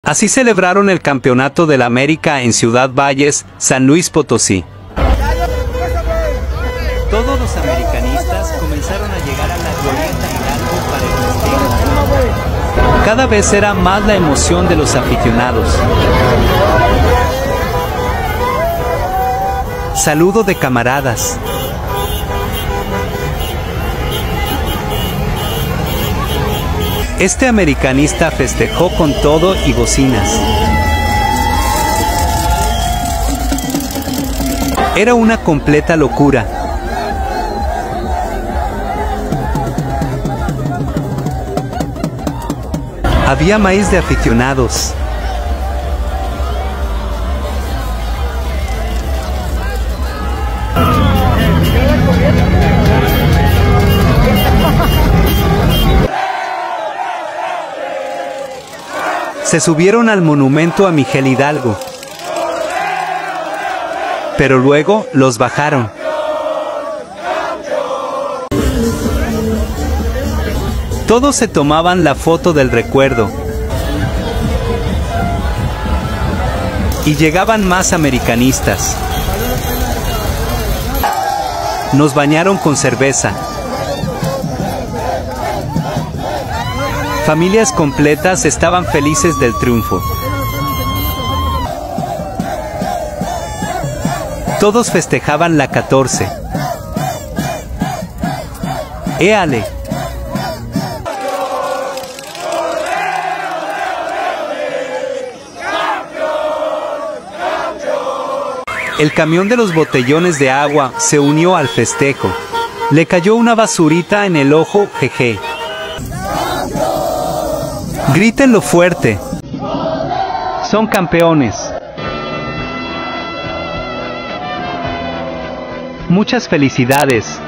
Así celebraron el Campeonato de la América en Ciudad Valles, San Luis Potosí. Todos los americanistas comenzaron a llegar a la glorieta Hidalgo para el festejo. Cada vez era más la emoción de los aficionados. Saludo de camaradas. Este americanista festejó con todo y bocinas. Era una completa locura. Había maíz de aficionados. Se subieron al monumento a Miguel Hidalgo, pero luego los bajaron. Todos se tomaban la foto del recuerdo. Y llegaban más americanistas. Nos bañaron con cerveza. Familias completas estaban felices del triunfo. Todos festejaban la 14. ¡Éale! El camión de los botellones de agua se unió al festejo. Le cayó una basurita en el ojo, jeje. Grítenlo fuerte. Son campeones. Muchas felicidades.